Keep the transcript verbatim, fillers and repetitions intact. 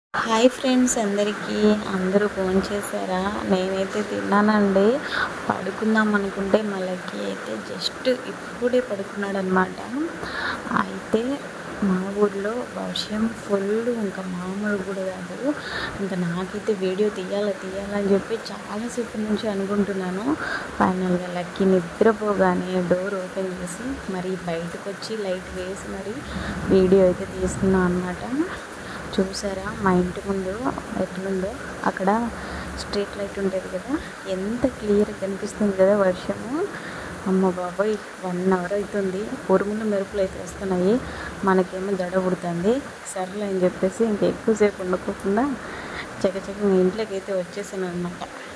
Hi friends అందరికీ అందరూ phone చేశారా? నేనైతే తిన్నానండి. పడుకుందాం అనుకుంటే మళ్ళీ అయితే జస్ట్ ఇప్పుడే పడుకున్నాడనమాట. అయితే మా ఊర్లో వర్షం ఫుల్, ఇంకా మామూలు కూడా కాదు. ఇంకా నాకైతే వీడియో తీయాలి తీయాలని చెప్పి చాలాసేపు నుంచి అనుకుంటున్నాను. ఫైనల్గా లక్కీ నిద్రపోగానే డోర్ ఓపెన్ చేసి మరి బయటకు వచ్చి లైట్ వేసి మరి వీడియో అయితే తీసుకున్నాను అనమాట. చూసారా మా ఇంటి ముందు ఎట్లుందో? అక్కడ స్ట్రీట్ లైట్ ఉంటుంది కదా, ఎంత క్లియర్గా కనిపిస్తుంది కదా వర్షము. అమ్మ బాబాయ్, వన్ అవర్ అవుతుంది, ఉరుములు మెరుపులు అయితే వస్తున్నాయి, మనకేమో దడ పుడుతుంది. సర్లే అని చెప్పేసి ఇంక ఎక్కువసేపు ఉండకోకుండా చకచక ఇంట్లోకి అయితే వచ్చేసాను అనమాట.